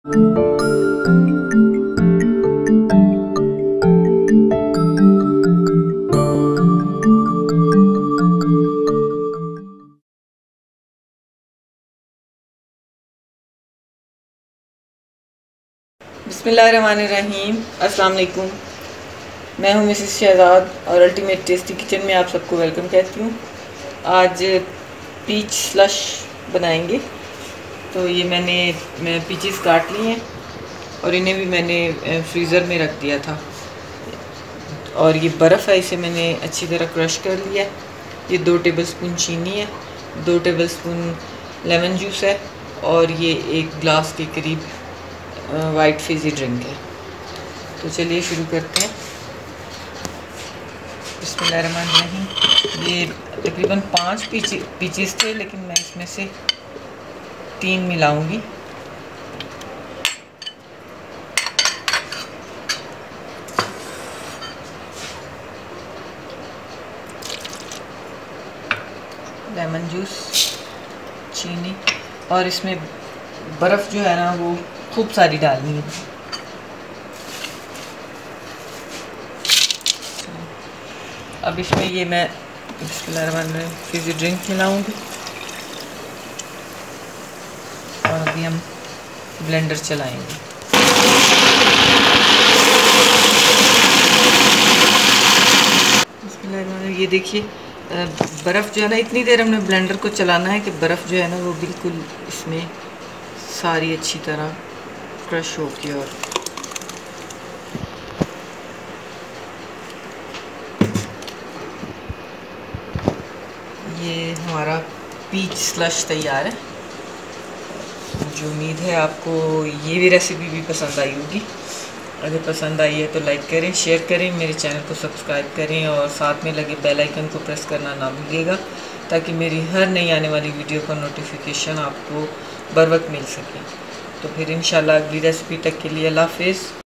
बिस्मिल्लाहिर्रहमानिर्रहीम। अस्सलाम वालेकुम। मैं हूं मिसेस शहजाद और अल्टीमेट टेस्टी किचन में आप सबको वेलकम कहती हूं। आज पीच स्लश बनाएंगे। तो ये मैं पीचेस काट ली हैं और इन्हें भी मैंने फ्रीज़र में रख दिया था। और ये बर्फ़ है, इसे मैंने अच्छी तरह क्रश कर लिया। ये 2 टेबलस्पून चीनी है, 2 टेबलस्पून लेमन जूस है और ये 1 ग्लास के करीब वाइट फिज़ी ड्रिंक है। तो चलिए शुरू करते हैं। बिस्मिल्लाहिर्रहमानिर्रहीम। ये तकरीबन 5 पीचेस थे, लेकिन मैं इसमें से 3 मिलाऊंगी। लेमन जूस, चीनी और इसमें बर्फ़ जो है ना वो खूब सारी डालनी है। अब इसमें ये मैं फिज़ी ड्रिंक मिलाऊंगी और अभी हम ब्लेंडर चलाएंगे। ये देखिए बर्फ़ जो है ना, इतनी देर हमने ब्लेंडर को चलाना है कि बर्फ़ जो है ना वो बिल्कुल इसमें सारी अच्छी तरह क्रश होगी। और ये हमारा पीच स्लश तैयार है। मुझे उम्मीद है आपको ये भी रेसिपी भी पसंद आई होगी। अगर पसंद आई है तो लाइक करें, शेयर करें, मेरे चैनल को सब्सक्राइब करें और साथ में लगे बेल आइकन को प्रेस करना ना भूलिएगा, ताकि मेरी हर नई आने वाली वीडियो का नोटिफिकेशन आपको बर वक्त मिल सके। तो फिर इंशाल्लाह अगली रेसिपी तक के लिए अल्लाह हाफ़िज़।